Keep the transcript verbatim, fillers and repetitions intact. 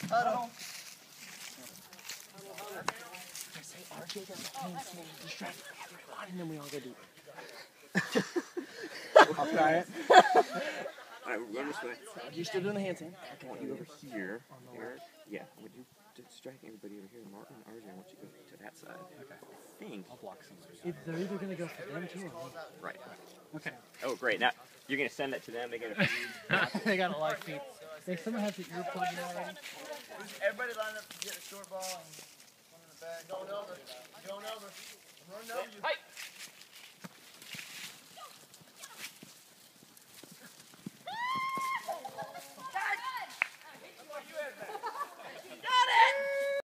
Huddle. I say R J does a handstand, distract everyone, and then we all go do I'll try it. Alright, we're going this way. You're still doing the handstand? I want you over here, Eric. Yeah, would you distract everybody over here? Martin and R J, I want you to go to that side. Okay. I think. I'll block somebody. If they're either going to go for them too or me. Right. Okay. Oh, great. Now, you're going to send that to them. They got a They got a live feed. Hey, someone has the earplug in already? Everybody line up to get a short ball and one in the back. Going over. Going over. I'm running over you.